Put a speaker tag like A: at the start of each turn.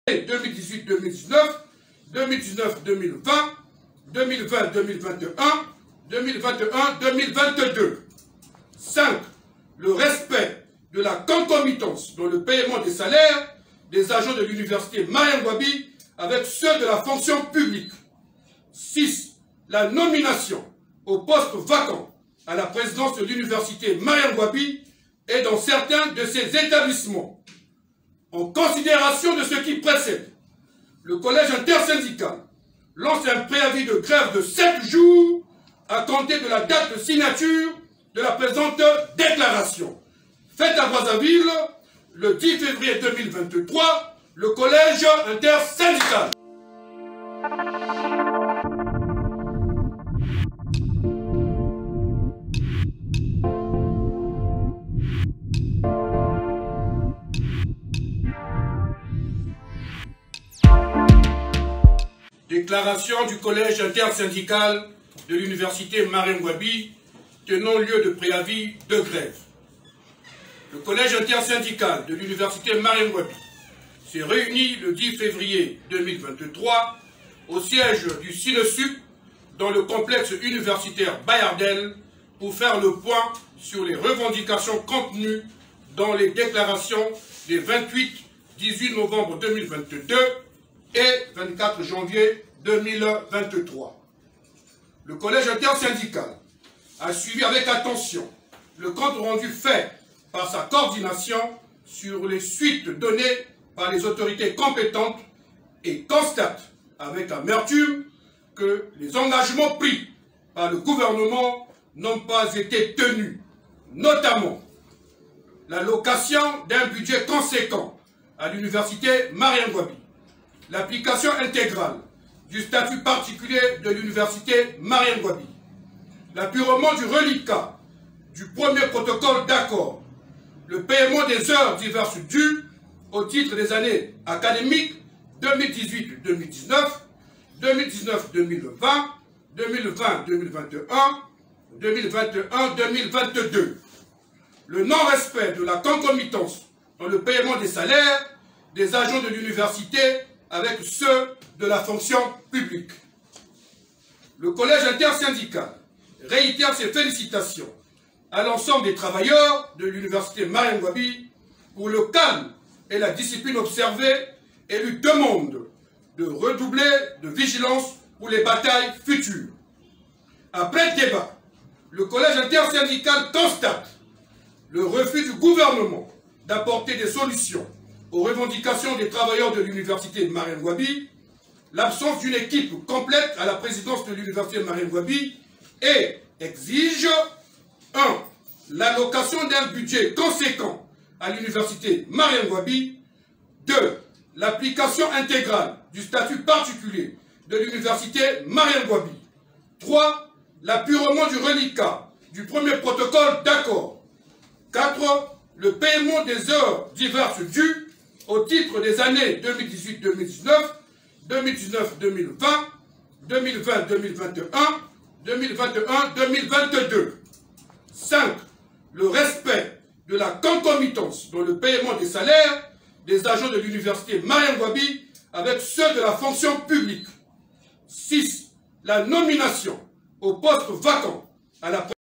A: 2018-2019, 2019-2020, 2020-2021, 2021-2022. 5. Le respect de la concomitance dans le paiement des salaires des agents de l'université Mariam Gouabi avec ceux de la fonction publique. 6. La nomination au poste vacant à la présidence de l'université Mariam Gouabi et dans certains de ses établissements. En considération de ce qui précède, le collège intersyndical lance un préavis de grève de 7 jours à compter de la date de signature de la présente déclaration. Faite à Brazzaville, le 10 février 2023, le collège intersyndical. Déclaration du collège intersyndical de l'université Mariam Gouabi tenant lieu de préavis de grève. Le collège intersyndical de l'université Mariam Gouabi s'est réuni le 10 février 2023 au siège du SINESUP dans le complexe universitaire Bayardel pour faire le point sur les revendications contenues dans les déclarations des 28-18 novembre 2022 et 24 janvier 2023. Le collège intersyndical a suivi avec attention le compte rendu fait par sa coordination sur les suites données par les autorités compétentes et constate avec amertume que les engagements pris par le gouvernement n'ont pas été tenus, notamment l'allocation d'un budget conséquent à l'université Mariam Gouabi, l'application intégrale du statut particulier de l'université Mariam Gouabi, l'apurement du reliquat du premier protocole d'accord, le paiement des heures diverses dues au titre des années académiques 2018-2019, 2019-2020, 2020-2021, 2021-2022, le non-respect de la concomitance dans le paiement des salaires des agents de l'université avec ceux de la fonction publique. Le collège intersyndical réitère ses félicitations à l'ensemble des travailleurs de l'université Mariam Gouabi pour le calme et la discipline observée et lui demande de redoubler de vigilance pour les batailles futures. Après le débat, le collège intersyndical constate le refus du gouvernement d'apporter des solutions aux revendications des travailleurs de l'université Mariam Gouabi, l'absence d'une équipe complète à la présidence de l'université Mariam Gouabi et exige 1. L'allocation d'un budget conséquent à l'université Mariam Gouabi, 2. L'application intégrale du statut particulier de l'université Mariam Gouabi, 3. L'apurement du reliquat du premier protocole d'accord, 4. Le paiement des heures diverses dues au titre des années 2018-2019, 2019-2020, 2020-2021, 2021-2022. 5. Le respect de la concomitance dans le paiement des salaires des agents de l'université Mariam Gouabi avec ceux de la fonction publique. 6. La nomination au poste vacant à la